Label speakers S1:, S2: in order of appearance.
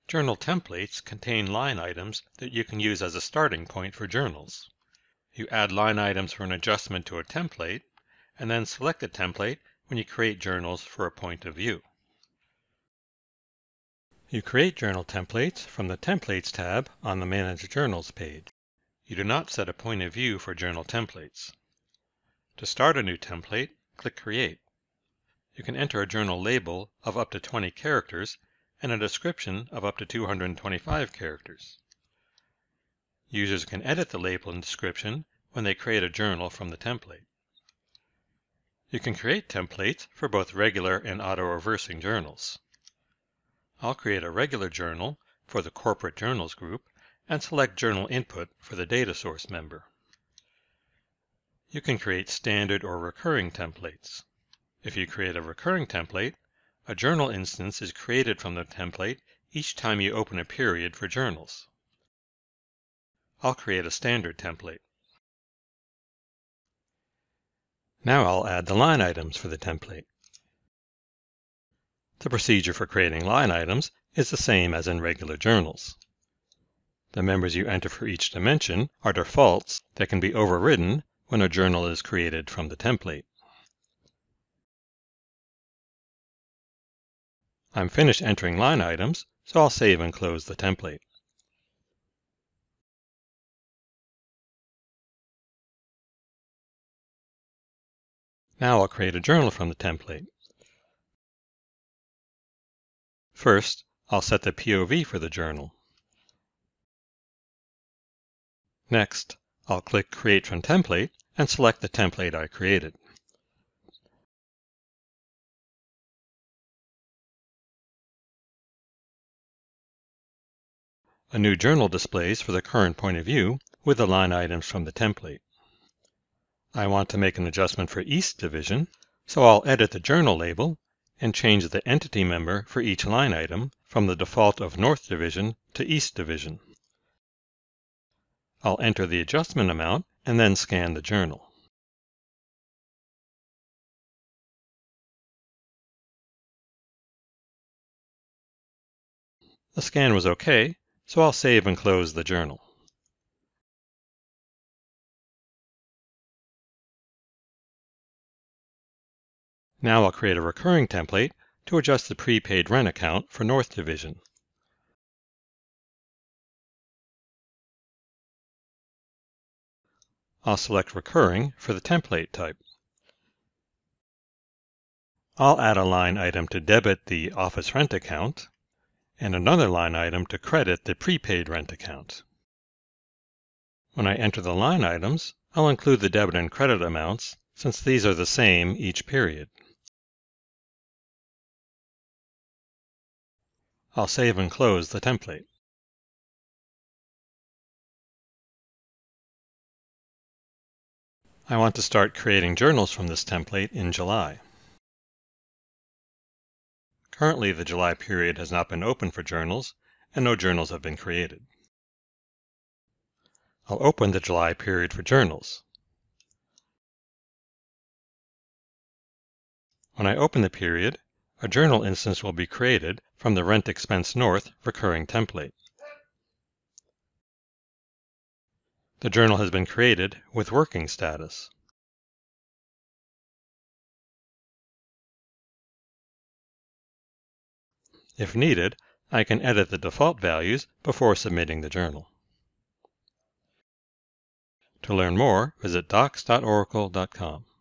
S1: Journal templates contain line items that you can use as a starting point for journals. You add line items for an adjustment to a template, and then select the template when you create journals for a point of view. You create journal templates from the Templates tab on the Manage Journals page. You do not set a point of view for journal templates. To start a new template, click Create. You can enter a journal label of up to 20 characters and a description of up to 225 characters. Users can edit the label and description when they create a journal from the template. You can create templates for both regular and auto-reversing journals. I'll create a regular journal for the Corporate Journals group and select Journal Input for the data source member. You can create standard or recurring templates. If you create a recurring template, a journal instance is created from the template each time you open a period for journals. I'll create a standard template. Now I'll add the line items for the template. The procedure for creating line items is the same as in regular journals. The members you enter for each dimension are defaults that can be overridden when a journal is created from the template. I'm finished entering line items, so I'll save and close the template. Now I'll create a journal from the template. First, I'll set the POV for the journal. Next, I'll click Create from Template and select the template I created. A new journal displays for the current point of view with the line items from the template. I want to make an adjustment for East Division, so I'll edit the journal label and change the entity member for each line item from the default of North Division to East Division. I'll enter the adjustment amount and then scan the journal. The scan was okay, so I'll save and close the journal. Now I'll create a recurring template to adjust the prepaid rent account for North Division. I'll select Recurring for the template type. I'll add a line item to debit the office rent account and another line item to credit the prepaid rent account. When I enter the line items, I'll include the debit and credit amounts since these are the same each period. I'll save and close the template. I want to start creating journals from this template in July. Currently, the July period has not been open for journals, and no journals have been created. I'll open the July period for journals. When I open the period, a journal instance will be created from the Rent Expense North recurring template. The journal has been created with working status. If needed, I can edit the default values before submitting the journal. To learn more, visit docs.oracle.com.